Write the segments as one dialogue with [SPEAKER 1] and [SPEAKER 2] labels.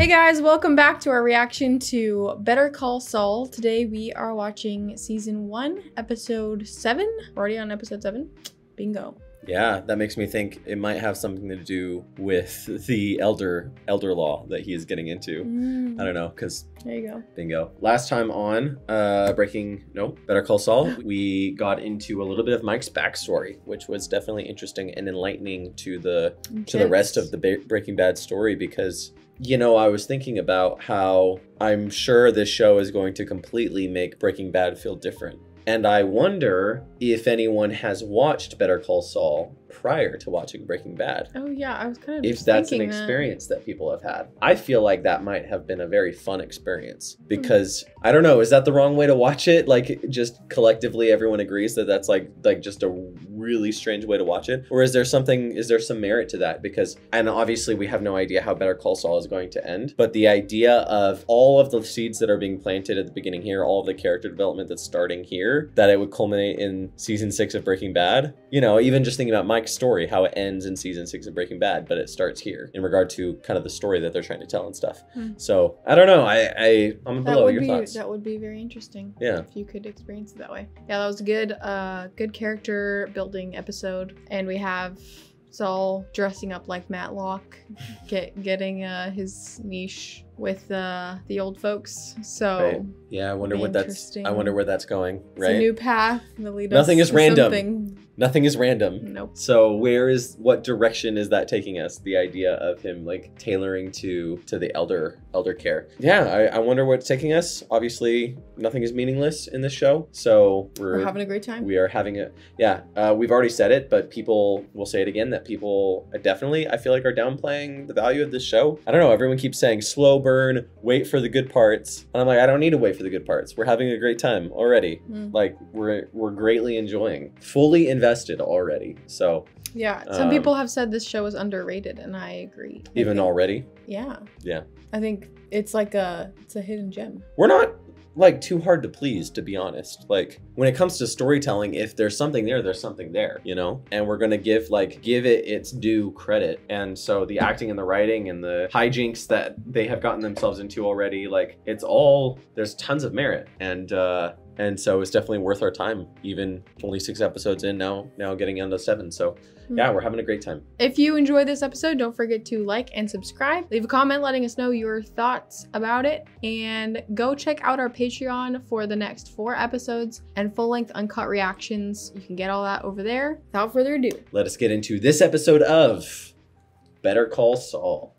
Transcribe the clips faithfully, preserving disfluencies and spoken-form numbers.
[SPEAKER 1] guys, welcome back to our reaction to Better Call Saul. Today we are watching season one, episode seven. We're already on episode seven. Bingo.
[SPEAKER 2] Yeah, that makes me think it might have something to do with the elder elder law that he is getting into. Mm. I don't know, because
[SPEAKER 1] there you go.
[SPEAKER 2] Bingo. Last time on uh, Breaking, no, Better Call Saul, we got into a little bit of Mike's backstory, which was definitely interesting and enlightening to the Intense. to the rest of the ba Breaking Bad story because, you know, I was thinking about how I'm sure this show is going to completely make Breaking Bad feel different. And I wonder if anyone has watched Better Call Saul prior to watching Breaking Bad.
[SPEAKER 1] Oh yeah, I was kind of
[SPEAKER 2] If that's an experience that. that people have had. I feel like that might have been a very fun experience because, mm. I don't know, is that the wrong way to watch it? Like, just collectively everyone agrees that that's like like just a really strange way to watch it? Or is there something, is there some merit to that? Because, and obviously we have no idea how Better Call Saul is going to end, but the idea of all of the seeds that are being planted at the beginning here, all of the character development that's starting here, that it would culminate in season six of Breaking Bad. You know, even just thinking about Mike's story, how it ends in season six of Breaking Bad, but it starts here in regard to kind of the story that they're trying to tell and stuff. Hmm. So I don't know. I, I I'm
[SPEAKER 1] that
[SPEAKER 2] below
[SPEAKER 1] would
[SPEAKER 2] your
[SPEAKER 1] be,
[SPEAKER 2] thoughts.
[SPEAKER 1] That would be very interesting.
[SPEAKER 2] Yeah.
[SPEAKER 1] If you could experience it that way. Yeah, that was a good, uh, good character building episode, and we have Saul dressing up like Matlock, get getting uh, his niche with uh, the old folks. So
[SPEAKER 2] right. Yeah, I wonder what that's. I wonder where that's going. Right.
[SPEAKER 1] It's a new path. The lead
[SPEAKER 2] Nothing
[SPEAKER 1] us
[SPEAKER 2] is random.
[SPEAKER 1] Something.
[SPEAKER 2] Nothing is random.
[SPEAKER 1] Nope.
[SPEAKER 2] So where is, what direction is that taking us? The idea of him like tailoring to to the elder elder care. Yeah, I, I wonder where it's taking us. Obviously, nothing is meaningless in this show. So we're,
[SPEAKER 1] we're having a great time.
[SPEAKER 2] We are having a, yeah, uh, we've already said it, but people will say it again, that people definitely, I feel like, are downplaying the value of this show. I don't know, everyone keeps saying slow burn, wait for the good parts. And I'm like, I don't need to wait for the good parts. We're having a great time already. Mm. Like we're we're greatly enjoying, fully invested already. So
[SPEAKER 1] yeah, some um, people have said this show is underrated, and I agree.
[SPEAKER 2] Even I think, already?
[SPEAKER 1] Yeah.
[SPEAKER 2] Yeah.
[SPEAKER 1] I think it's like a it's a hidden gem.
[SPEAKER 2] We're not like too hard to please, to be honest. Like when it comes to storytelling, if there's something there, there's something there, you know? And we're gonna give like give it its due credit. And so the acting and the writing and the hijinks that they have gotten themselves into already, like it's all, there's tons of merit. And uh and so it's definitely worth our time, even only six episodes in now, now getting into seven. So yeah, we're having a great time.
[SPEAKER 1] If you enjoyed this episode, don't forget to like and subscribe. Leave a comment letting us know your thoughts about it. And go check out our Patreon for the next four episodes and full-length uncut reactions. You can get all that over there. Without further ado,
[SPEAKER 2] let us get into this episode of Better Call Saul.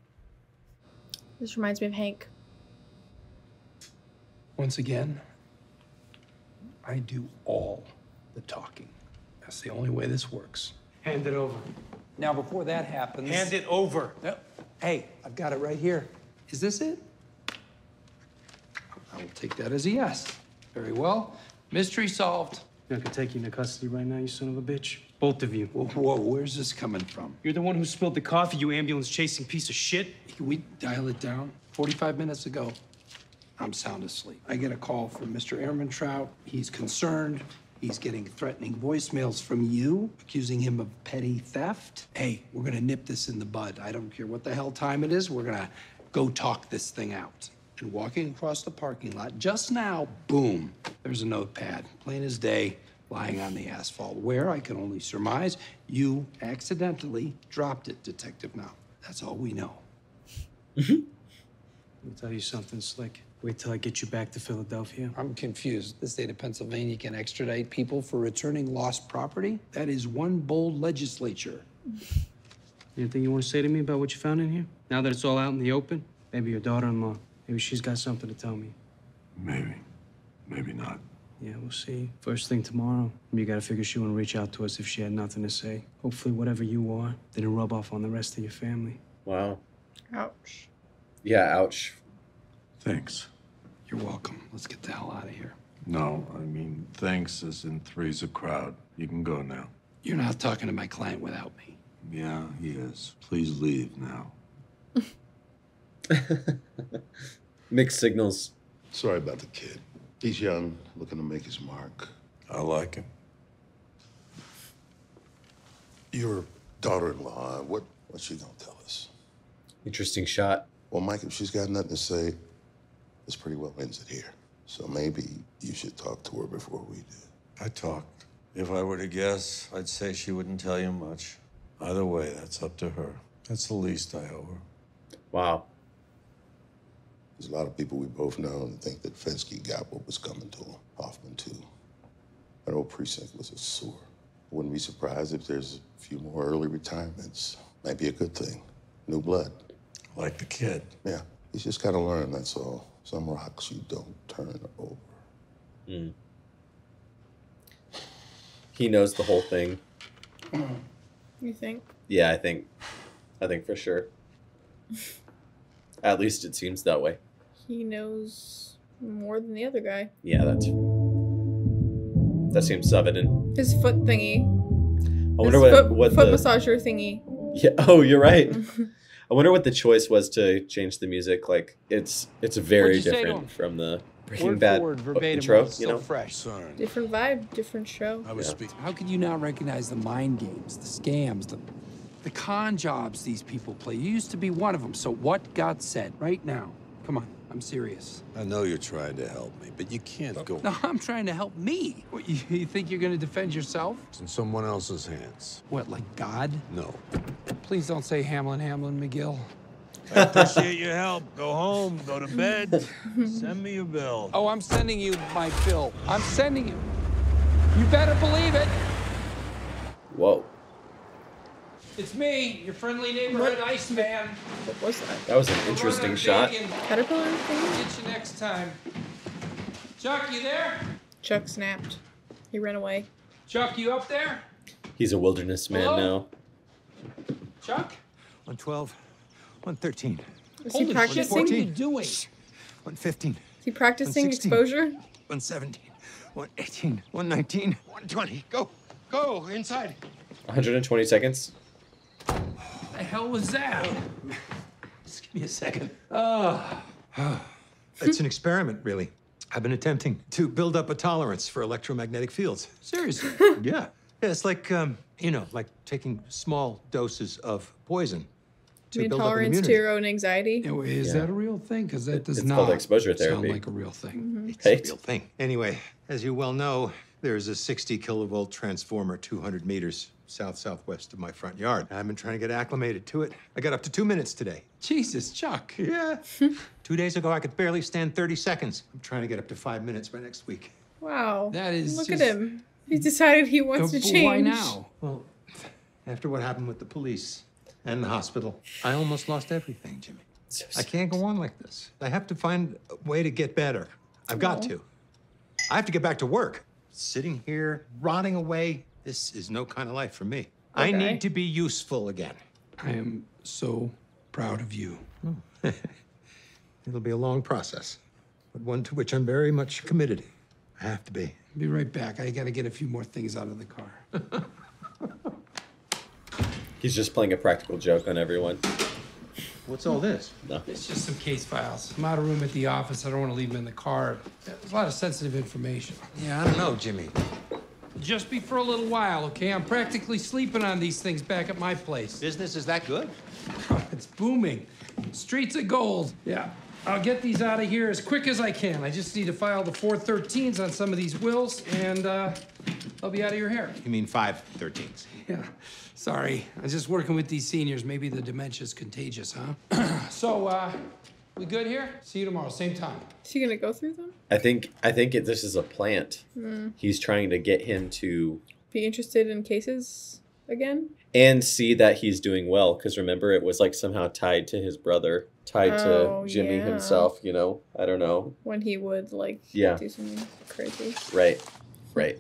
[SPEAKER 1] This reminds me of Hank.
[SPEAKER 3] Once again, I do all the talking. That's the only way this works.
[SPEAKER 4] Hand it over.
[SPEAKER 3] Now, before that happens...
[SPEAKER 4] Hand it over.
[SPEAKER 3] No, hey, I've got it right here. Is this it? I will take that as a yes. Very well. Mystery solved.
[SPEAKER 4] I could take you into custody right now, you son of a bitch. Both of you.
[SPEAKER 3] Whoa, whoa, where's this coming from?
[SPEAKER 4] You're the one who spilled the coffee, you ambulance-chasing piece of shit.
[SPEAKER 3] Can we dial it down? forty-five minutes ago, I'm sound asleep. I get a call from Mister Ehrmantraut. He's concerned. He's getting threatening voicemails from you, accusing him of petty theft. Hey, we're gonna nip this in the bud. I don't care what the hell time it is. We're gonna go talk this thing out. And walking across the parking lot, just now, boom, there's a notepad, plain as day, lying on the asphalt, where I can only surmise you accidentally dropped it, Detective Now. That's all we know.
[SPEAKER 4] Mm-hmm. Let me tell you something, Slick. Wait till I get you back to Philadelphia.
[SPEAKER 3] I'm confused. The state of Pennsylvania can extradite people for returning lost property? That is one bold legislature.
[SPEAKER 4] Anything you want to say to me about what you found in here? Now that it's all out in the open? Maybe your daughter-in-law. Maybe she's got something to tell me.
[SPEAKER 5] Maybe. Maybe not.
[SPEAKER 4] Yeah, we'll see. First thing tomorrow, you gotta figure she wouldn't reach out to us if she had nothing to say. Hopefully whatever you are didn't rub off on the rest of your family.
[SPEAKER 2] Wow.
[SPEAKER 1] Ouch.
[SPEAKER 2] Yeah, ouch.
[SPEAKER 5] Thanks.
[SPEAKER 3] You're welcome. Let's get the hell out of here.
[SPEAKER 5] No, I mean, thanks as in three's a crowd. You can go now.
[SPEAKER 3] You're not talking to my client without me.
[SPEAKER 5] Yeah, he is. Please leave now.
[SPEAKER 2] Mixed signals.
[SPEAKER 6] Sorry about the kid. He's young, looking to make his mark.
[SPEAKER 5] I like him.
[SPEAKER 6] Your daughter-in-law, what, what's she gonna tell us?
[SPEAKER 2] Interesting shot.
[SPEAKER 6] Well, Mike, if she's got nothing to say, this pretty well ends it here. So maybe you should talk to her before we do.
[SPEAKER 5] I talked. If I were to guess, I'd say she wouldn't tell you much. Either way, that's up to her. That's the least I owe her.
[SPEAKER 2] Wow.
[SPEAKER 6] There's a lot of people we both know that think that Fensky got what was coming to him. Hoffman, too. That old precinct was a sewer. Wouldn't be surprised if there's a few more early retirements. Might be a good thing. New blood.
[SPEAKER 5] Like the kid.
[SPEAKER 6] Yeah. He's just got to learn, that's all. Some rocks you don't turn over.
[SPEAKER 2] Mm. He knows the whole thing.
[SPEAKER 1] You think?
[SPEAKER 2] Yeah, I think. I think for sure. At least it seems that way.
[SPEAKER 1] He knows more than the other guy.
[SPEAKER 2] Yeah, that's... That seems evident.
[SPEAKER 1] His foot thingy.
[SPEAKER 2] I wonder
[SPEAKER 1] His
[SPEAKER 2] what,
[SPEAKER 1] foot,
[SPEAKER 2] what
[SPEAKER 1] foot
[SPEAKER 2] the...
[SPEAKER 1] massager thingy.
[SPEAKER 2] Yeah. Oh, you're right. I wonder what the choice was to change the music. Like, it's it's very different from the Breaking
[SPEAKER 3] Word
[SPEAKER 2] Bad
[SPEAKER 3] for word, verbatim,
[SPEAKER 2] intro,
[SPEAKER 3] it's
[SPEAKER 2] you
[SPEAKER 3] still
[SPEAKER 2] know?
[SPEAKER 3] fresh.
[SPEAKER 5] Sorry.
[SPEAKER 1] Different vibe, different show.
[SPEAKER 5] I was
[SPEAKER 2] Yeah.
[SPEAKER 5] speaking.
[SPEAKER 3] How could you not recognize the mind games, the scams, the the con jobs these people play? You used to be one of them. So what got said right now? Come on, I'm serious.
[SPEAKER 5] I know you're trying to help me, but you can't go.
[SPEAKER 3] No, I'm trying to help me. What, you, you think you're going to defend yourself?
[SPEAKER 5] It's in someone else's hands.
[SPEAKER 3] What, like God?
[SPEAKER 5] No.
[SPEAKER 3] Please don't say Hamlin, Hamlin, McGill.
[SPEAKER 5] I appreciate your help. Go home, go to bed. Send me your bill.
[SPEAKER 3] Oh, I'm sending you my bill. I'm sending you. You better believe it.
[SPEAKER 2] Whoa.
[SPEAKER 3] It's me, your friendly neighborhood Iceman.
[SPEAKER 1] What was that?
[SPEAKER 2] That was an interesting shot.
[SPEAKER 1] Caterpillar thingy?
[SPEAKER 3] Get you next time. Chuck, you there?
[SPEAKER 1] Chuck snapped. He ran away.
[SPEAKER 3] Chuck, you up there?
[SPEAKER 2] He's a wilderness man
[SPEAKER 3] Hello?
[SPEAKER 2] now.
[SPEAKER 3] Chuck?
[SPEAKER 7] one twelve, one thirteen,
[SPEAKER 1] Is he
[SPEAKER 3] Holy shit, what are
[SPEAKER 1] practicing?
[SPEAKER 3] you doing?
[SPEAKER 7] one fifteen,
[SPEAKER 1] Is he practicing
[SPEAKER 7] one sixteen.
[SPEAKER 1] exposure?
[SPEAKER 7] one seventeen, one eighteen, one nineteen, one twenty. Go, go, inside.
[SPEAKER 2] one hundred twenty seconds.
[SPEAKER 3] What the hell was that?
[SPEAKER 7] Just give me a second.
[SPEAKER 3] Oh,
[SPEAKER 7] It's an experiment, really. I've been attempting to build up a tolerance for electromagnetic fields.
[SPEAKER 3] seriously?
[SPEAKER 7] Yeah. Yeah, it's like, um, you know, like taking small doses of poison to
[SPEAKER 1] I mean,
[SPEAKER 7] build up an
[SPEAKER 1] tolerance to
[SPEAKER 7] immunity.
[SPEAKER 1] your own anxiety.
[SPEAKER 3] Is
[SPEAKER 2] Yeah.
[SPEAKER 3] that a real thing? Because that does
[SPEAKER 2] It's
[SPEAKER 3] not
[SPEAKER 2] called exposure
[SPEAKER 3] sound
[SPEAKER 2] therapy.
[SPEAKER 3] like a real thing.
[SPEAKER 7] It's
[SPEAKER 2] Right.
[SPEAKER 7] a real thing. Anyway, as you well know, there's a sixty kilovolt transformer two hundred meters south-southwest of my front yard. I've been trying to get acclimated to it. I got up to two minutes today.
[SPEAKER 3] Jesus, Chuck.
[SPEAKER 7] Yeah. Two days ago, I could barely stand thirty seconds. I'm trying to get up to five minutes by next week.
[SPEAKER 1] Wow.
[SPEAKER 3] That is
[SPEAKER 1] Look
[SPEAKER 3] just-
[SPEAKER 1] at him. He decided he wants
[SPEAKER 3] Uh,
[SPEAKER 1] to
[SPEAKER 3] but
[SPEAKER 1] change.
[SPEAKER 3] Why now?
[SPEAKER 7] Well, after what happened with the police and the hospital, I almost lost everything, Jimmy.
[SPEAKER 2] So
[SPEAKER 7] I can't go on like this. I have to find a way to get better. I've got
[SPEAKER 1] Aw.
[SPEAKER 7] to. I have to get back to work. Sitting here, rotting away, this is no kind of life for me. I
[SPEAKER 1] Okay.
[SPEAKER 7] need to be useful again.
[SPEAKER 3] I am so proud of you.
[SPEAKER 7] It'll be a long process, but one to which I'm very much committed. I have to be.
[SPEAKER 3] Be right back. I gotta get a few more things out of the car.
[SPEAKER 2] He's just playing a practical joke on everyone.
[SPEAKER 7] What's all this?
[SPEAKER 2] No.
[SPEAKER 3] It's just some case files. I'm out of room at the office. I don't want to leave them in the car. There's a lot of sensitive information.
[SPEAKER 7] Yeah, I don't know, Jimmy.
[SPEAKER 3] Just be for a little while, okay? I'm practically sleeping on these things back at my place.
[SPEAKER 7] Business is that good?
[SPEAKER 3] It's booming. Streets of gold. Yeah. I'll get these out of here as quick as I can. I just need to file the four thirteens on some of these wills, and uh, I'll be out of your hair.
[SPEAKER 7] You mean five thirteens?
[SPEAKER 3] Yeah. Sorry. I'm just working with these seniors. Maybe the dementia's contagious, huh? So, uh, we good here? See you tomorrow, same time.
[SPEAKER 1] Is he gonna go through them?
[SPEAKER 2] I think I think it, this is a plant. He's trying to get him to
[SPEAKER 1] Be interested in cases again?
[SPEAKER 2] and see that he's doing well. Because remember, it was like somehow tied to his brother, tied
[SPEAKER 1] Oh,
[SPEAKER 2] to Jimmy
[SPEAKER 1] yeah.
[SPEAKER 2] himself. You know, I don't know.
[SPEAKER 1] When he would like
[SPEAKER 2] Yeah.
[SPEAKER 1] do something crazy.
[SPEAKER 2] Right, right.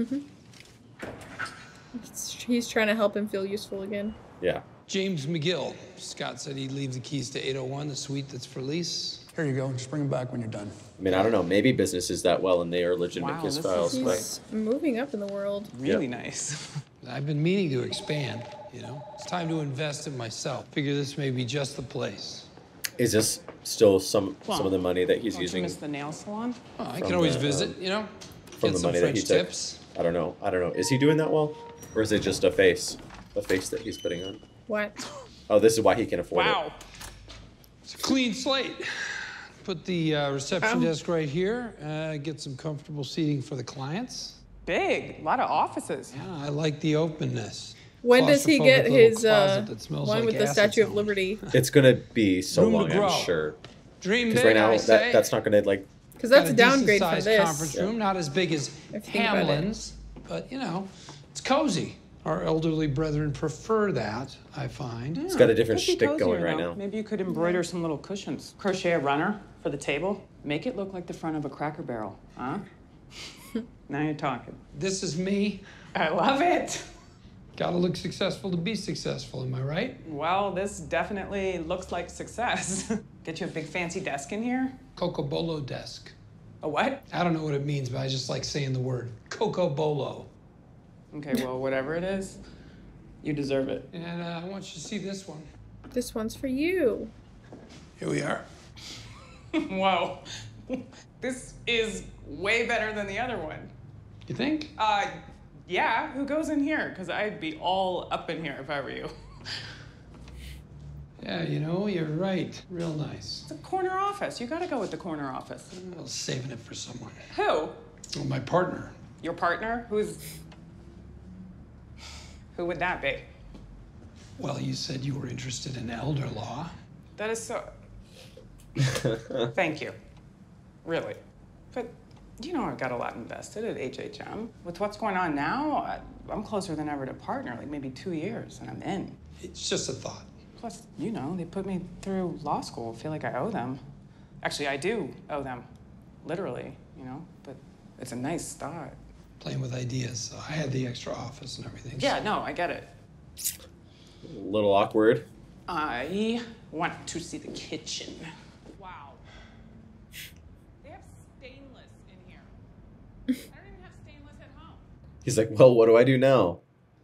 [SPEAKER 1] It's, he's trying to help him feel useful again.
[SPEAKER 2] Yeah.
[SPEAKER 3] James McGill. Scott said he'd leave the keys to eight oh one, the suite that's for lease.
[SPEAKER 8] Here you go. Just bring them back when you're done.
[SPEAKER 2] I mean, I don't know. Maybe business is that well, and they are legitimate
[SPEAKER 9] Wow,
[SPEAKER 2] kiss
[SPEAKER 9] this
[SPEAKER 2] files.
[SPEAKER 9] is-
[SPEAKER 2] But
[SPEAKER 1] He's moving up in the world.
[SPEAKER 9] Really
[SPEAKER 2] Yeah.
[SPEAKER 9] nice.
[SPEAKER 3] I've been meaning to expand, you know? It's time to invest in myself. Figure this may be just the place.
[SPEAKER 2] is this still some some
[SPEAKER 9] Well,
[SPEAKER 2] of the money that he's
[SPEAKER 9] Don't you
[SPEAKER 2] using
[SPEAKER 9] miss the nail salon?
[SPEAKER 3] Oh, I
[SPEAKER 2] From
[SPEAKER 3] can always
[SPEAKER 2] the,
[SPEAKER 3] visit,
[SPEAKER 2] um,
[SPEAKER 3] you know?
[SPEAKER 2] from
[SPEAKER 3] Get
[SPEAKER 2] the
[SPEAKER 3] some
[SPEAKER 2] money that he
[SPEAKER 3] French
[SPEAKER 2] took?
[SPEAKER 3] tips.
[SPEAKER 2] I don't know. I don't know. Is he doing that well, or is it just a face, a face that he's putting on?
[SPEAKER 1] What?
[SPEAKER 2] Oh, this is why he can afford
[SPEAKER 9] Wow.
[SPEAKER 2] it.
[SPEAKER 3] Clean slate. Put the uh, reception
[SPEAKER 1] Oh.
[SPEAKER 3] desk right here. Uh, get some comfortable seating for the clients.
[SPEAKER 9] Big, a lot of offices.
[SPEAKER 3] Yeah, I like the openness.
[SPEAKER 1] When does he get
[SPEAKER 3] Claustrophobic
[SPEAKER 1] his
[SPEAKER 3] little
[SPEAKER 1] uh,
[SPEAKER 3] closet that smells
[SPEAKER 1] one
[SPEAKER 3] like
[SPEAKER 1] with the
[SPEAKER 3] acid
[SPEAKER 1] Statue of
[SPEAKER 3] zone.
[SPEAKER 1] Liberty?
[SPEAKER 2] It's gonna be so
[SPEAKER 3] Room to
[SPEAKER 2] long,
[SPEAKER 3] grow.
[SPEAKER 2] I'm sure.
[SPEAKER 3] Dream
[SPEAKER 2] Because
[SPEAKER 3] big,
[SPEAKER 2] right now
[SPEAKER 3] I
[SPEAKER 2] that
[SPEAKER 3] say.
[SPEAKER 2] that's not gonna like.
[SPEAKER 1] Because that's
[SPEAKER 3] Got
[SPEAKER 1] a downgrade from
[SPEAKER 3] decent-sized
[SPEAKER 1] this.
[SPEAKER 3] conference room, not as big as
[SPEAKER 1] If you think about it.
[SPEAKER 3] Hamlin's, but you know, it's cozy. Our elderly brethren prefer that, I find.
[SPEAKER 2] It's got a different
[SPEAKER 9] Could be
[SPEAKER 2] shtick
[SPEAKER 9] cozier,
[SPEAKER 2] going right
[SPEAKER 9] though.
[SPEAKER 2] now.
[SPEAKER 9] Maybe you could embroider some little cushions. Crochet a runner for the table. Make it look like the front of a Cracker Barrel, huh? Now you're talking.
[SPEAKER 3] This is me.
[SPEAKER 9] I love it.
[SPEAKER 3] Gotta look successful to be successful, am I right?
[SPEAKER 9] Well, this definitely looks like success. Get you a big fancy desk in here.
[SPEAKER 3] Coco Bolo desk.
[SPEAKER 9] A what?
[SPEAKER 3] I don't know what it means, but I just like saying the word. Coco Bolo.
[SPEAKER 9] Okay, well, whatever it is, you deserve it.
[SPEAKER 3] And uh, I want you to see this one.
[SPEAKER 1] This one's for you.
[SPEAKER 3] Here we are.
[SPEAKER 9] Whoa. This is way better than the other one.
[SPEAKER 3] You think?
[SPEAKER 9] Uh, yeah, who goes in here? Because I'd be all up in here if I were you.
[SPEAKER 3] Yeah, you know, you're right. Real nice.
[SPEAKER 9] It's a corner office. You gotta go with the corner office.
[SPEAKER 3] I was saving it for someone.
[SPEAKER 9] Who?
[SPEAKER 3] Well, my partner.
[SPEAKER 9] Your partner? Who's... Who would that be?
[SPEAKER 3] Well, you said you were interested in elder law.
[SPEAKER 9] That is so... Thank you. Really. But, you know, I've got a lot invested at H H M. With what's going on now, I, I'm closer than ever to partner, like maybe two years, and I'm in.
[SPEAKER 3] It's just a thought.
[SPEAKER 9] Plus, you know, they put me through law school. I feel like I owe them. Actually, I do owe them. Literally, you know, but it's a nice start.
[SPEAKER 3] Playing with ideas. So I had the extra office and everything.
[SPEAKER 9] Yeah,
[SPEAKER 3] so-
[SPEAKER 9] no, I get it.
[SPEAKER 2] A little awkward.
[SPEAKER 9] I want to see the kitchen. Wow. They have stainless in here. I don't even have stainless at home.
[SPEAKER 2] He's like, well, what do I do now?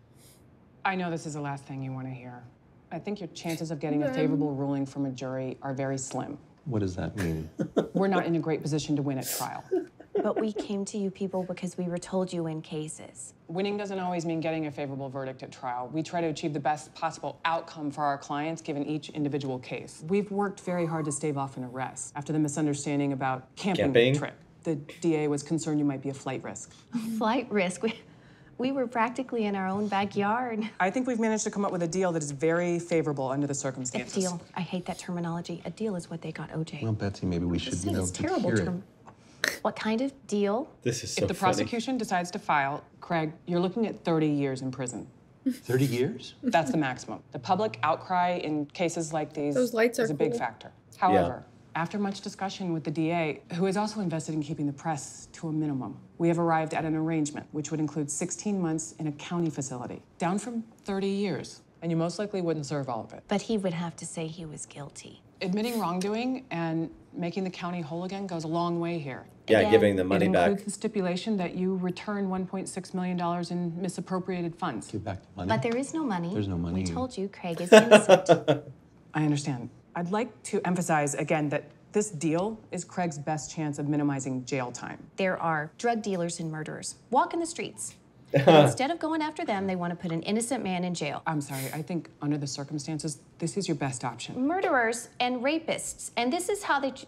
[SPEAKER 9] I know this is the last thing you want to hear. I think your chances of getting a favorable ruling from a jury are very slim.
[SPEAKER 10] What does that mean?
[SPEAKER 9] We're not in a great position to win at trial.
[SPEAKER 11] But we came to you people because we were told you win cases.
[SPEAKER 9] Winning doesn't always mean getting a favorable verdict at trial. We try to achieve the best possible outcome for our clients given each individual case. We've worked very hard to stave off an arrest after the misunderstanding about camping,
[SPEAKER 2] Camping?
[SPEAKER 9] trip. The D A was concerned you might be a flight risk.
[SPEAKER 11] Flight risk. We, we were practically in our own backyard.
[SPEAKER 9] I think we've managed to come up with a deal that is very favorable under the
[SPEAKER 11] A
[SPEAKER 9] circumstances.
[SPEAKER 11] deal. I hate that terminology. A deal is what they got O J.
[SPEAKER 10] Well, Betsy, maybe we should,
[SPEAKER 11] This
[SPEAKER 10] you know,
[SPEAKER 11] is terrible
[SPEAKER 10] hear it.
[SPEAKER 11] term. What kind of deal?
[SPEAKER 2] This is so
[SPEAKER 9] If the
[SPEAKER 2] funny.
[SPEAKER 9] prosecution decides to file, Craig, you're looking at thirty years in prison.
[SPEAKER 10] thirty years?
[SPEAKER 9] That's the maximum. The public outcry in cases like these
[SPEAKER 1] Those lights
[SPEAKER 9] is
[SPEAKER 1] are
[SPEAKER 9] a big
[SPEAKER 1] cool.
[SPEAKER 9] factor. However, after much discussion with the D A, who is also invested in keeping the press to a minimum, we have arrived at an arrangement which would include sixteen months in a county facility, down from thirty years. And you most likely wouldn't serve all of it.
[SPEAKER 11] But he would have to say he was guilty.
[SPEAKER 9] Admitting wrongdoing and making the county whole again goes a long way here.
[SPEAKER 2] Yeah,
[SPEAKER 11] Again,
[SPEAKER 2] giving the money
[SPEAKER 9] it
[SPEAKER 2] back.
[SPEAKER 9] includes the stipulation that you return one point six million dollars in misappropriated funds.
[SPEAKER 10] Give back the money.
[SPEAKER 11] But there is no money.
[SPEAKER 10] There's no money.
[SPEAKER 11] We told you Craig is innocent.
[SPEAKER 9] I understand. I'd like to emphasize again that this deal is Craig's best chance of minimizing jail time.
[SPEAKER 11] There are drug dealers and murderers. Walk in the streets. And instead of going after them, they want to put an innocent man in jail.
[SPEAKER 9] I'm sorry, I think under the circumstances, this is your best option.
[SPEAKER 11] Murderers and rapists. And this is how they... ch-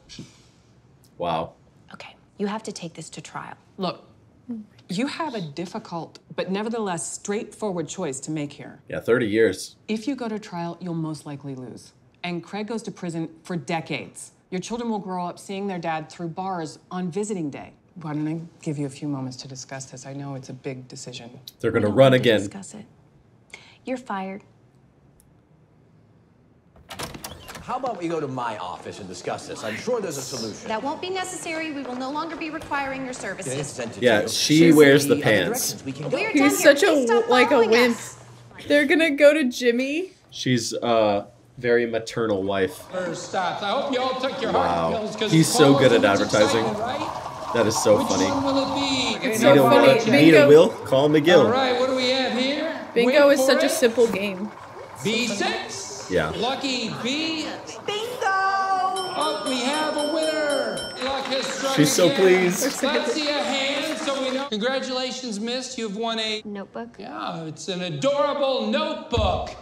[SPEAKER 2] Wow.
[SPEAKER 11] Okay, you have to take this to trial.
[SPEAKER 9] Look, you have a difficult, but nevertheless straightforward choice to make here.
[SPEAKER 2] Yeah, thirty years.
[SPEAKER 9] If you go to trial, you'll most likely lose. And Craig goes to prison for decades. Your children will grow up seeing their dad through bars on visiting day. Why don't I give you a few moments to discuss this? I know it's a big decision.
[SPEAKER 2] They're
[SPEAKER 11] We
[SPEAKER 2] gonna
[SPEAKER 11] don't
[SPEAKER 2] run
[SPEAKER 11] need to
[SPEAKER 2] again.
[SPEAKER 11] Discuss it. You're fired.
[SPEAKER 12] How about we go to my office and discuss this? I'm sure there's a solution.
[SPEAKER 11] That won't be necessary. We will no longer be requiring your
[SPEAKER 12] It's
[SPEAKER 11] services.
[SPEAKER 12] sent to
[SPEAKER 2] Yeah,
[SPEAKER 12] you.
[SPEAKER 2] she
[SPEAKER 12] Here's
[SPEAKER 2] wears the
[SPEAKER 12] other
[SPEAKER 2] pants.
[SPEAKER 12] directions we can go.
[SPEAKER 11] We're done
[SPEAKER 1] He's
[SPEAKER 11] here.
[SPEAKER 1] such a
[SPEAKER 11] Please stop
[SPEAKER 1] like a
[SPEAKER 11] following
[SPEAKER 1] wimp.
[SPEAKER 11] us.
[SPEAKER 1] They're gonna go to Jimmy.
[SPEAKER 2] She's a very maternal wife.
[SPEAKER 3] First stops. I hope you all took your
[SPEAKER 2] Wow.
[SPEAKER 3] heart pills because
[SPEAKER 2] He's so good at
[SPEAKER 3] Paul's
[SPEAKER 2] advertising.
[SPEAKER 3] excited, right?
[SPEAKER 2] That is so
[SPEAKER 3] Which
[SPEAKER 2] funny.
[SPEAKER 3] one will it be?
[SPEAKER 1] It's
[SPEAKER 2] Nita,
[SPEAKER 1] so funny.
[SPEAKER 2] Will,
[SPEAKER 1] Bingo.
[SPEAKER 2] Nita will call McGill.
[SPEAKER 3] All right, what do we have here?
[SPEAKER 1] Bingo
[SPEAKER 3] Wait
[SPEAKER 1] is
[SPEAKER 3] for
[SPEAKER 1] such a
[SPEAKER 3] it.
[SPEAKER 1] simple game.
[SPEAKER 3] B six.
[SPEAKER 2] Yeah.
[SPEAKER 3] Lucky B.
[SPEAKER 11] Bingo!
[SPEAKER 3] Oh, we have a winner. Luck has struck
[SPEAKER 2] She's so
[SPEAKER 3] again.
[SPEAKER 2] pleased.
[SPEAKER 3] Let's see a hand so we know. Congratulations, Miss. You've won a...
[SPEAKER 11] Notebook.
[SPEAKER 3] Yeah, it's an adorable notebook.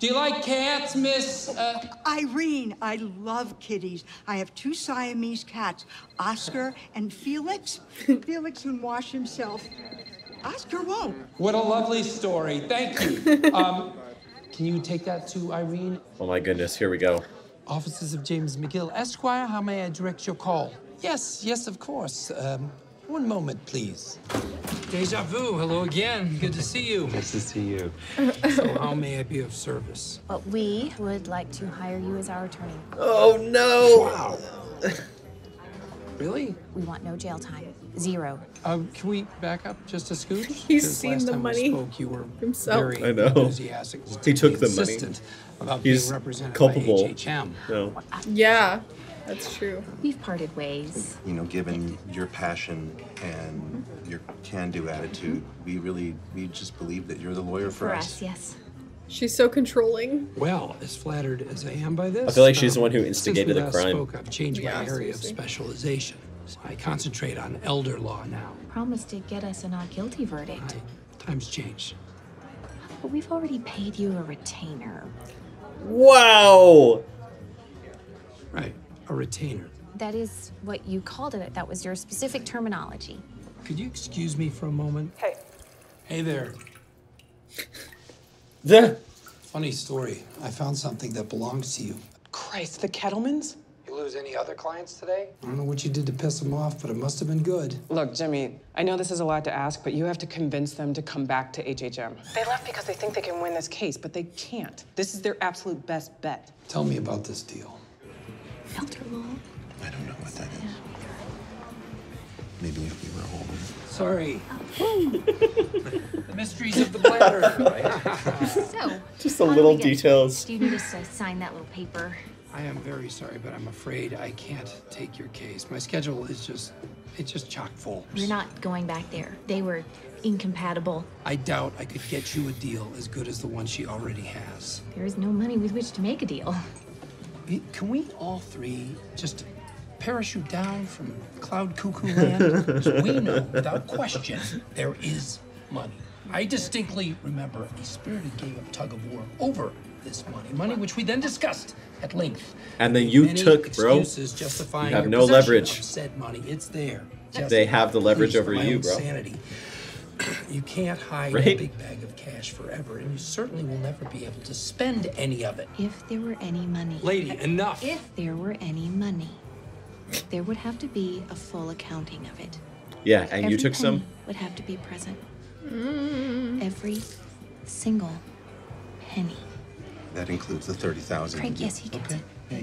[SPEAKER 3] Do you like cats, Miss? Uh...
[SPEAKER 13] Irene, I love kitties. I have two Siamese cats, Oscar and Felix. Felix can wash himself. Oscar won't.
[SPEAKER 3] What a lovely story. Thank you. Um, can you take that to Irene?
[SPEAKER 2] Oh my goodness, here we go.
[SPEAKER 3] Offices of James McGill. Esquire, how may I direct your call? Yes, yes, of course. Um, one moment, please. Deja vu, hello again. Good to see you.
[SPEAKER 10] Nice to see you.
[SPEAKER 3] So how may I be of service?
[SPEAKER 11] Well, we would like to hire you as our attorney.
[SPEAKER 2] Oh no!
[SPEAKER 3] Wow. Really?
[SPEAKER 11] We want no jail time. Zero.
[SPEAKER 3] Um, can we back up just a scooch?
[SPEAKER 1] He's
[SPEAKER 3] 'Cause
[SPEAKER 1] seen
[SPEAKER 3] last
[SPEAKER 1] the
[SPEAKER 3] time
[SPEAKER 1] money
[SPEAKER 3] we spoke, you were
[SPEAKER 1] himself.
[SPEAKER 3] very
[SPEAKER 2] I know.
[SPEAKER 3] enthusiastic.
[SPEAKER 2] He took the money.
[SPEAKER 3] Insistent about
[SPEAKER 2] He's
[SPEAKER 3] being represented
[SPEAKER 2] culpable.
[SPEAKER 3] by H H M.
[SPEAKER 2] No.
[SPEAKER 1] Yeah, that's true.
[SPEAKER 11] We've parted ways.
[SPEAKER 14] You know, given your passion and your can-do attitude, we really, we just believe that you're the lawyer for,
[SPEAKER 11] For
[SPEAKER 14] us.
[SPEAKER 11] us, yes.
[SPEAKER 1] She's so controlling.
[SPEAKER 3] Well, as flattered as I am by this,
[SPEAKER 2] I feel like she's the
[SPEAKER 3] um,
[SPEAKER 2] one who
[SPEAKER 3] since
[SPEAKER 2] instigated
[SPEAKER 3] we
[SPEAKER 2] the
[SPEAKER 3] last
[SPEAKER 2] crime.
[SPEAKER 3] Spoke, I've changed
[SPEAKER 1] Yeah,
[SPEAKER 3] my area of
[SPEAKER 1] seriously.
[SPEAKER 3] specialization. I concentrate on elder law now.
[SPEAKER 11] Promise to get us a not guilty verdict.
[SPEAKER 3] Times change.
[SPEAKER 11] But we've already paid you a retainer.
[SPEAKER 2] Wow!
[SPEAKER 3] Right, a retainer.
[SPEAKER 11] That is what you called it. That was your specific terminology.
[SPEAKER 3] Could you excuse me for a moment?
[SPEAKER 11] Hey.
[SPEAKER 3] Hey there.
[SPEAKER 2] The
[SPEAKER 3] Funny story. I found something that belongs to you.
[SPEAKER 9] Christ, the Kettlemans?
[SPEAKER 3] You lose any other clients today? I don't know what you did to piss them off, but it must have been good.
[SPEAKER 9] Look, Jimmy, I know this is a lot to ask, but you have to convince them to come back to H H M. They left because they think they can win this case, but they can't. This is their absolute best bet.
[SPEAKER 3] Tell me about this deal.
[SPEAKER 11] Elder law.
[SPEAKER 14] I don't know what that is. Maybe if we were older.
[SPEAKER 3] Sorry. The mysteries of the bladder.
[SPEAKER 11] So,
[SPEAKER 2] Just the
[SPEAKER 11] how do
[SPEAKER 2] little
[SPEAKER 11] we get-
[SPEAKER 2] details.
[SPEAKER 11] Do you need us to sign that little paper?
[SPEAKER 3] I am very sorry, but I'm afraid I can't take your case. My schedule is just, it's just chock full.
[SPEAKER 11] We're not going back there. They were incompatible.
[SPEAKER 3] I doubt I could get you a deal as good as the one she already has.
[SPEAKER 11] There is no money with which to make a deal.
[SPEAKER 3] Can we all three just parachute down from cloud cuckoo land? So we know, without question, there is money. I distinctly remember a spirited game of tug of war over this money. Money which we then discussed at length.
[SPEAKER 2] And then you
[SPEAKER 3] Many
[SPEAKER 2] took, bro.
[SPEAKER 3] excuses justifying
[SPEAKER 2] You have
[SPEAKER 3] your
[SPEAKER 2] no
[SPEAKER 3] possession
[SPEAKER 2] leverage.
[SPEAKER 3] of said money. It's there.
[SPEAKER 2] They have the leverage
[SPEAKER 3] Please,
[SPEAKER 2] over
[SPEAKER 3] for my
[SPEAKER 2] you,
[SPEAKER 3] own
[SPEAKER 2] bro.
[SPEAKER 3] Sanity. You can't hide
[SPEAKER 2] Right?
[SPEAKER 3] a big bag of cash forever, and you certainly will never be able to spend any of it.
[SPEAKER 11] If there were any money.
[SPEAKER 3] Lady, enough.
[SPEAKER 11] If there were any money, there would have to be a full accounting of it.
[SPEAKER 2] Yeah, and you
[SPEAKER 11] Every
[SPEAKER 2] took some?
[SPEAKER 11] penny would have to be present. Every single penny.
[SPEAKER 14] That includes the thirty thousand.
[SPEAKER 11] Craig, yes, he gets it.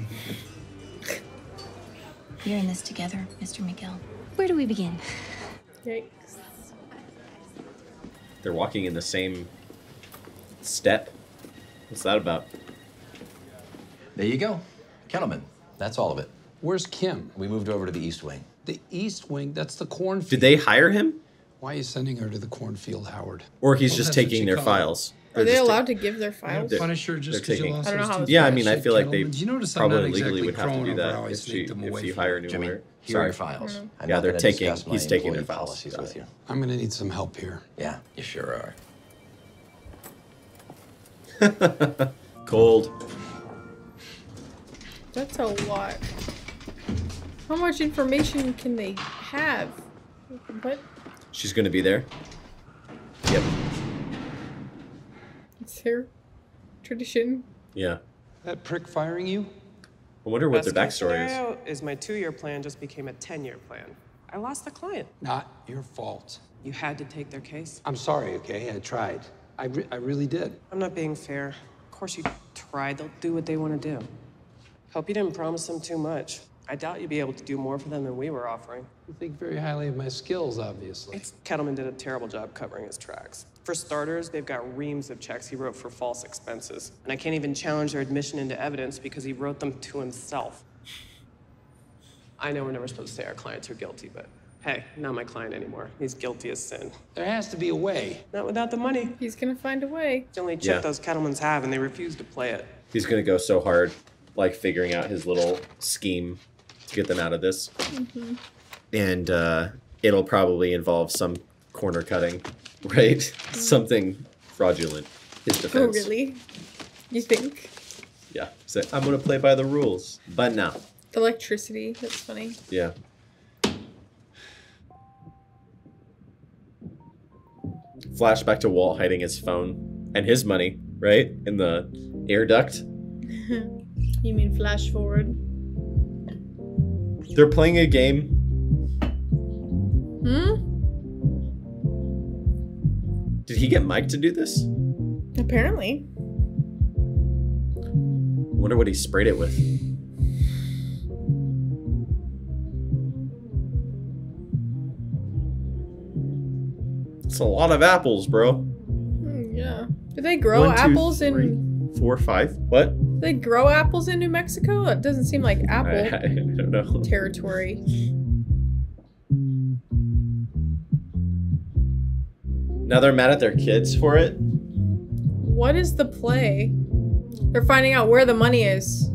[SPEAKER 11] We're in this together, Mister McGill. Where do we begin?
[SPEAKER 1] Yikes.
[SPEAKER 2] They're walking in the same step. What's that about?
[SPEAKER 12] There you go. Kettleman. That's all of it.
[SPEAKER 3] Where's Kim?
[SPEAKER 12] We moved over to the East Wing.
[SPEAKER 3] The East Wing, that's the cornfield.
[SPEAKER 2] Did they hire him?
[SPEAKER 3] Why are you sending her to the cornfield, Howard?
[SPEAKER 2] Or he's
[SPEAKER 3] Well,
[SPEAKER 2] just
[SPEAKER 3] that's what
[SPEAKER 2] taking
[SPEAKER 3] you
[SPEAKER 2] their
[SPEAKER 3] call it.
[SPEAKER 2] files?
[SPEAKER 1] Are
[SPEAKER 2] Or
[SPEAKER 1] they
[SPEAKER 2] just
[SPEAKER 1] allowed to give their files?
[SPEAKER 2] They're-
[SPEAKER 3] Punish her just
[SPEAKER 2] they're
[SPEAKER 3] because you
[SPEAKER 2] taking-
[SPEAKER 3] lost
[SPEAKER 1] I don't know
[SPEAKER 3] those
[SPEAKER 1] how
[SPEAKER 3] two
[SPEAKER 2] Yeah, I
[SPEAKER 3] fat
[SPEAKER 2] mean, I
[SPEAKER 3] shit
[SPEAKER 2] feel like they
[SPEAKER 3] Kettlemans. You notice I'm not
[SPEAKER 2] probably legally
[SPEAKER 3] exactly
[SPEAKER 2] would have to
[SPEAKER 3] crowing
[SPEAKER 2] do
[SPEAKER 3] over
[SPEAKER 2] that
[SPEAKER 3] how I
[SPEAKER 2] if,
[SPEAKER 3] sneaked
[SPEAKER 2] you,
[SPEAKER 3] them
[SPEAKER 2] if
[SPEAKER 3] away
[SPEAKER 2] you
[SPEAKER 3] from
[SPEAKER 2] hire a
[SPEAKER 3] you.
[SPEAKER 2] new
[SPEAKER 12] Jimmy,
[SPEAKER 2] lawyer.
[SPEAKER 12] here are your
[SPEAKER 2] Sorry.
[SPEAKER 12] files. I'm
[SPEAKER 2] Yeah,
[SPEAKER 12] not
[SPEAKER 2] they're
[SPEAKER 12] gonna
[SPEAKER 2] taking-
[SPEAKER 12] discuss my
[SPEAKER 2] he's taking their
[SPEAKER 12] employee
[SPEAKER 2] files.
[SPEAKER 12] policies
[SPEAKER 2] Got
[SPEAKER 12] with
[SPEAKER 2] it.
[SPEAKER 12] you.
[SPEAKER 3] I'm gonna need some help here.
[SPEAKER 12] Yeah, you sure
[SPEAKER 2] are. Cold.
[SPEAKER 1] That's a lot. How much information can they have? What?
[SPEAKER 2] She's gonna be there. Yep.
[SPEAKER 1] It's their tradition.
[SPEAKER 2] Yeah.
[SPEAKER 3] That prick firing you?
[SPEAKER 2] I wonder what their
[SPEAKER 15] Best case
[SPEAKER 2] backstory is.
[SPEAKER 15] scenario is my two-year plan just became a ten-year plan. I lost the client.
[SPEAKER 3] Not your fault.
[SPEAKER 15] You had to take their case?
[SPEAKER 3] I'm sorry, okay? I tried. I, re I really did.
[SPEAKER 15] I'm not being fair. Of course you tried. They'll do what they want to do. Hope you didn't promise them too much. I doubt you'd be able to do more for them than we were offering.
[SPEAKER 3] You think very highly of my skills, obviously.
[SPEAKER 15] It's Kettleman did a terrible job covering his tracks. For starters, they've got reams of checks he wrote for false expenses. And I can't even challenge their admission into evidence because he wrote them to himself. I know we're never supposed to say our clients are guilty, but hey, not my client anymore. He's guilty as sin.
[SPEAKER 3] There has to be a way.
[SPEAKER 15] Not without the money.
[SPEAKER 1] He's gonna find a way.
[SPEAKER 15] It's the only check
[SPEAKER 2] Yeah.
[SPEAKER 15] those Kettlemans have, and they refuse to play it.
[SPEAKER 2] He's gonna go so hard, like figuring out his little scheme to get them out of this.
[SPEAKER 1] Mm-hmm.
[SPEAKER 2] And uh, it'll probably involve some corner cutting, right? Something fraudulent. His
[SPEAKER 1] Oh,
[SPEAKER 2] defense.
[SPEAKER 1] really? You think?
[SPEAKER 2] Yeah. So I'm gonna play by the rules, but no.
[SPEAKER 1] Electricity. That's funny.
[SPEAKER 2] Yeah. Flashback to Walt hiding his phone and his money, right? In the air duct.
[SPEAKER 1] You mean flash forward?
[SPEAKER 2] They're playing a game.
[SPEAKER 1] Hmm?
[SPEAKER 2] Did he get Mike to do this?
[SPEAKER 1] Apparently.
[SPEAKER 2] I wonder what he sprayed it with. It's a lot of apples, bro.
[SPEAKER 1] Mm, yeah. Do they grow
[SPEAKER 2] One, two,
[SPEAKER 1] apples
[SPEAKER 2] three,
[SPEAKER 1] in...
[SPEAKER 2] Four, five. What?
[SPEAKER 1] Do they grow apples in New Mexico? It doesn't seem like apple
[SPEAKER 2] I, I don't know.
[SPEAKER 1] territory.
[SPEAKER 2] Now they're mad at their kids for it?
[SPEAKER 1] What is the play? They're finding out where the money is.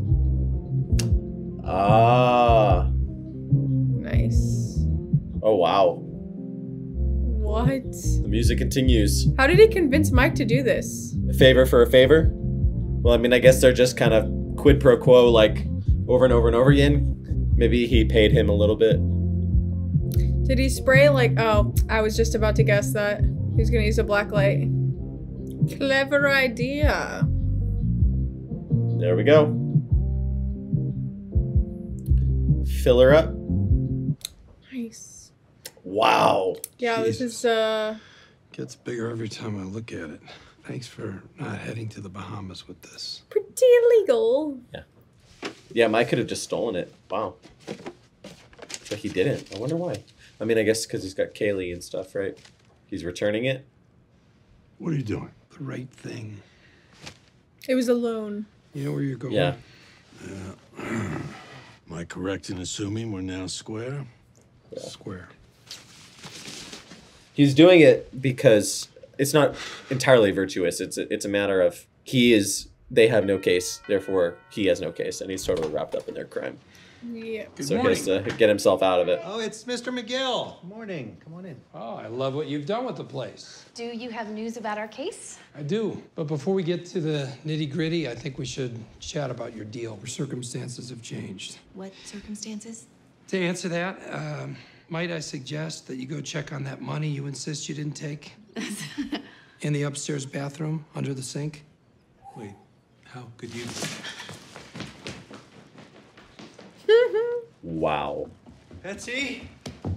[SPEAKER 2] Ah.
[SPEAKER 1] Nice.
[SPEAKER 2] Oh, wow.
[SPEAKER 1] What?
[SPEAKER 2] The music continues.
[SPEAKER 1] How did he convince Mike to do this?
[SPEAKER 2] A favor for a favor? Well, I mean, I guess they're just kind of quid pro quo, like, over and over and over again. Maybe he paid him a little bit.
[SPEAKER 1] Did he spray like, oh, I was just about to guess that. He was gonna use a black light. Clever idea.
[SPEAKER 2] There we go. Fill her up.
[SPEAKER 1] Nice.
[SPEAKER 2] Wow.
[SPEAKER 1] Yeah, this is, uh...
[SPEAKER 3] Gets bigger every time I look at it. Thanks for not heading to the Bahamas with this.
[SPEAKER 1] pretty illegal.
[SPEAKER 2] Yeah. Yeah, Mike could have just stolen it. Wow. But he didn't. I wonder why. I mean, I guess because he's got Kailyn and stuff, right? He's returning it.
[SPEAKER 3] What are you doing? The right thing.
[SPEAKER 1] It was a loan.
[SPEAKER 3] You know where you're going?
[SPEAKER 2] Yeah.
[SPEAKER 5] Yeah. Am I correct in assuming we're now square?
[SPEAKER 2] Yeah.
[SPEAKER 3] Square.
[SPEAKER 2] He's doing it because it's not entirely virtuous. It's a, it's a matter of he is, they have no case, therefore he has no case, and he's totally wrapped up in their crime.
[SPEAKER 1] Yeah.
[SPEAKER 3] Good
[SPEAKER 2] so
[SPEAKER 3] morning.
[SPEAKER 2] he has to get himself out of it.
[SPEAKER 7] Oh, it's Mister McGill. Morning. Come on in.
[SPEAKER 3] Oh, I love what you've done with the place.
[SPEAKER 11] Do you have news about our case?
[SPEAKER 3] I do. But before we get to the nitty gritty, I think we should chat about your deal. Your circumstances have changed.
[SPEAKER 11] What circumstances?
[SPEAKER 3] To answer that, um, might I suggest that you go check on that money you insist you didn't take? In the upstairs bathroom, under the sink?
[SPEAKER 10] Wait, how could you?
[SPEAKER 2] Wow.
[SPEAKER 7] Betsy?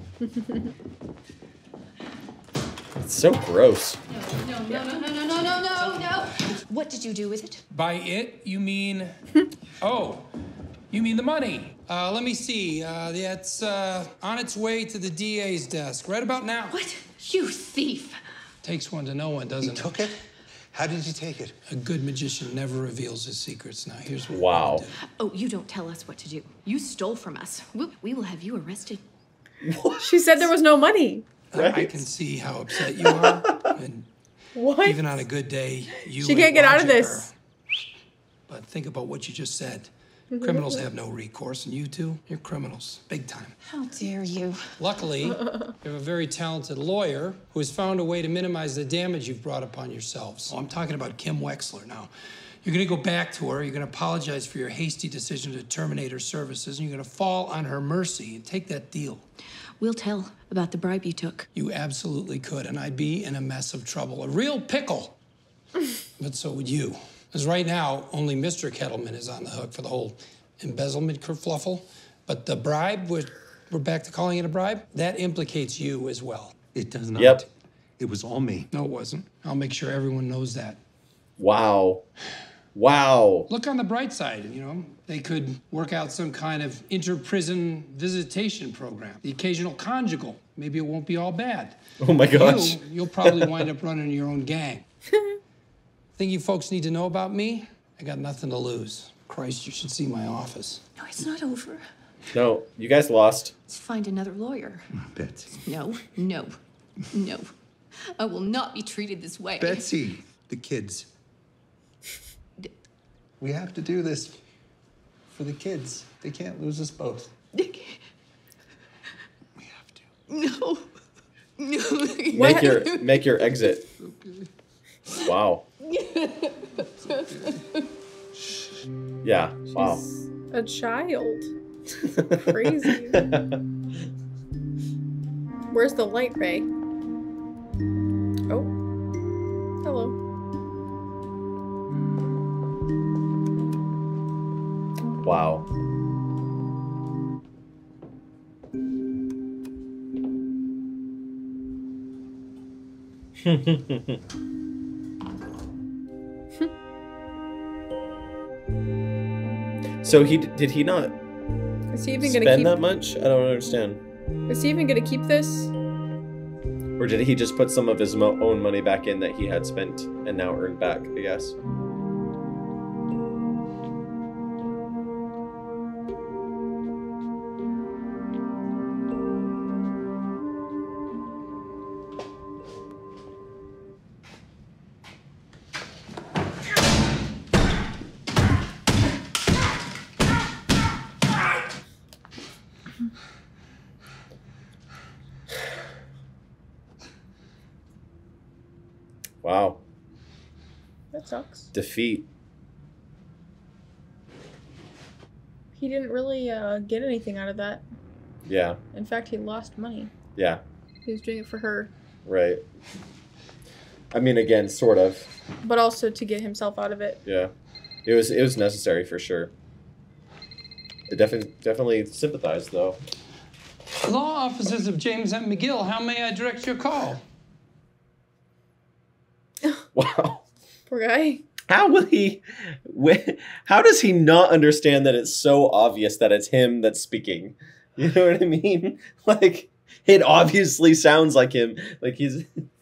[SPEAKER 2] It's so gross.
[SPEAKER 11] No, no, no, no, no, no, no, no, no. What did you do with it?
[SPEAKER 3] By it, you mean... oh, you mean the money. Uh, let me see. Uh, it's uh, on its way to the D A's desk right about now.
[SPEAKER 11] What? You thief.
[SPEAKER 3] Takes one to know one, doesn't
[SPEAKER 7] He
[SPEAKER 3] it?
[SPEAKER 7] took it? How did you take it?
[SPEAKER 3] A good magician never reveals his secrets. Now, here's what
[SPEAKER 2] Wow.
[SPEAKER 3] we're gonna do.
[SPEAKER 11] Oh, you don't tell us what to do. You stole from us. We, we will have you arrested.
[SPEAKER 1] She said there was no money.
[SPEAKER 3] I- I can see how upset you are. And
[SPEAKER 1] What?
[SPEAKER 3] even on a good day, you
[SPEAKER 1] She
[SPEAKER 3] and
[SPEAKER 1] can't get out of
[SPEAKER 3] logic
[SPEAKER 1] this.
[SPEAKER 3] are- But think about what you just said. Criminals have no recourse, and you two, you're criminals, big time.
[SPEAKER 11] How dare you?
[SPEAKER 3] Luckily, you have a very talented lawyer who has found a way to minimize the damage you've brought upon yourselves. Oh, I'm talking about Kim Wexler now. You're gonna go back to her, you're gonna apologize for your hasty decision to terminate her services, and you're gonna fall on her mercy and take that deal.
[SPEAKER 11] We'll tell about the bribe you took.
[SPEAKER 3] You absolutely could, and I'd be in a mess of trouble, a real pickle. But so would you. Because right now, only Mister Kettleman is on the hook for the whole embezzlement kerfluffle. But the bribe, we're, we're back to calling it a bribe, that implicates you as well.
[SPEAKER 10] It does not.
[SPEAKER 2] Yep.
[SPEAKER 10] It was all me.
[SPEAKER 3] No, it wasn't. I'll make sure everyone knows that.
[SPEAKER 2] Wow. Wow.
[SPEAKER 3] Look on the bright side, you know, they could work out some kind of inter-prison visitation program. The occasional conjugal. Maybe it won't be all bad.
[SPEAKER 2] Oh my gosh.
[SPEAKER 3] You, you'll probably wind up running your own gang. Thing you folks need to know about me, I got nothing to lose. Christ, you should see my office.
[SPEAKER 11] No, it's not over.
[SPEAKER 2] No, you guys lost.
[SPEAKER 11] Let's find another lawyer.
[SPEAKER 10] Betsy.
[SPEAKER 11] No, no, no. I will not be treated this way.
[SPEAKER 7] Betsy, the kids. We have to do this for the kids. They can't lose us both.
[SPEAKER 11] We
[SPEAKER 7] have to.
[SPEAKER 11] No. No.
[SPEAKER 2] Make your make your exit. Wow. Yeah. Wow.
[SPEAKER 1] She's a child. Crazy. Where's the light ray? Oh. Hello.
[SPEAKER 2] Wow. So he did he not
[SPEAKER 1] Is he even
[SPEAKER 2] spend
[SPEAKER 1] gonna keep
[SPEAKER 2] that much? I don't understand.
[SPEAKER 1] Is he even gonna keep this?
[SPEAKER 2] Or did he just put some of his mo own money back in that he had spent and now earned back, I guess? Wow.
[SPEAKER 1] That sucks.
[SPEAKER 2] Defeat.
[SPEAKER 1] He didn't really uh, get anything out of that.
[SPEAKER 2] Yeah.
[SPEAKER 1] In fact, he lost money.
[SPEAKER 2] Yeah.
[SPEAKER 1] He was doing it for her.
[SPEAKER 2] Right. I mean, again, sort of.
[SPEAKER 1] But also to get himself out of it.
[SPEAKER 2] Yeah. It was it was necessary for sure. I definitely definitely sympathized though.
[SPEAKER 3] Law offices of James M. McGill, how may I direct your call?
[SPEAKER 2] Wow.
[SPEAKER 1] Poor guy.
[SPEAKER 2] How will he? How does he not understand that it's so obvious that it's him that's speaking? You know what I mean? Like, it obviously sounds like him. Like he's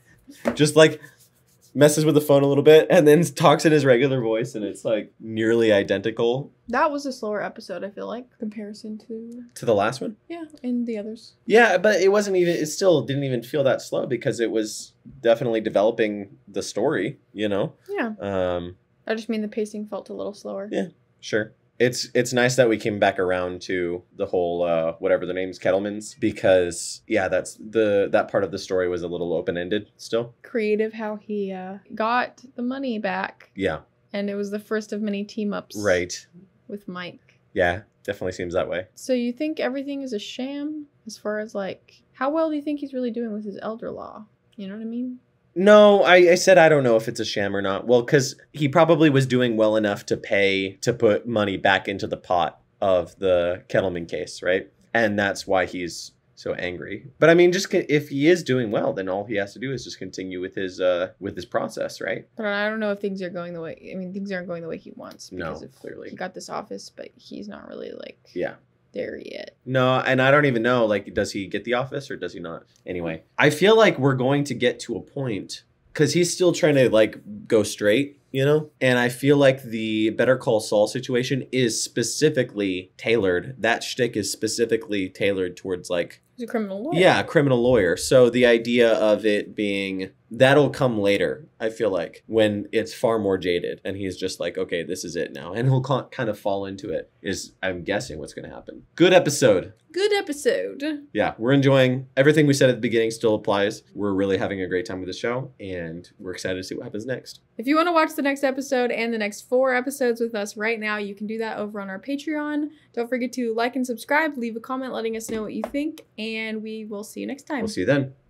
[SPEAKER 2] just like messes with the phone a little bit and then talks in his regular voice, and it's like nearly identical
[SPEAKER 1] That was a slower episode, I feel like, comparison to
[SPEAKER 2] to the last one.
[SPEAKER 1] yeah, and the others.
[SPEAKER 2] Yeah, but it wasn't even. It still didn't even feel that slow because it was definitely developing the story. You know.
[SPEAKER 1] Yeah.
[SPEAKER 2] Um.
[SPEAKER 1] I just mean the pacing felt a little slower.
[SPEAKER 2] Yeah. Sure. It's it's nice that we came back around to the whole uh, whatever the name's Kettleman's, because yeah, that's the that part of the story was a little open ended still.
[SPEAKER 1] Creative how he uh, got the money back.
[SPEAKER 2] Yeah.
[SPEAKER 1] And it was the first of many team ups.
[SPEAKER 2] Right.
[SPEAKER 1] With Mike.
[SPEAKER 2] Yeah, definitely seems that way.
[SPEAKER 1] So you think everything is a sham as far as like how well do you think he's really doing with his elder law? You know what I mean?
[SPEAKER 2] No, I, I said I don't know if it's a sham or not. Well, because he probably was doing well enough to pay to put money back into the pot of the Kettleman case, right? And that's why he's so angry. But I mean, just c- if he is doing well, then all he has to do is just continue with his uh with his process, right?
[SPEAKER 1] But I don't know if things are going the way. I mean, things aren't going the way he wants.
[SPEAKER 2] No,
[SPEAKER 1] Because if
[SPEAKER 2] clearly.
[SPEAKER 1] he got this office, but he's not really like
[SPEAKER 2] Yeah.
[SPEAKER 1] there yet.
[SPEAKER 2] No, and I don't even know, like, does he get the office or does he not? Anyway, I feel like we're going to get to a point, because he's still trying to, like, go straight, you know? And I feel like the Better Call Saul situation is specifically tailored. That shtick is specifically tailored towards, like...
[SPEAKER 1] He's a criminal lawyer.
[SPEAKER 2] Yeah, criminal lawyer. So the idea of it being... That'll come later, I feel like, when it's far more jaded. And he's just like, okay, this is it now. And he'll ca- kind of fall into it, is, I'm guessing, what's going to happen. Good episode.
[SPEAKER 1] Good episode.
[SPEAKER 2] Yeah, we're enjoying everything we said at the beginning still applies. We're really having a great time with the show, and we're excited to see what happens next.
[SPEAKER 1] If you want to watch the next episode and the next four episodes with us right now, you can do that over on our Patreon. Don't forget to like and subscribe, leave a comment letting us know what you think, and we will see you next time.
[SPEAKER 2] We'll see you then.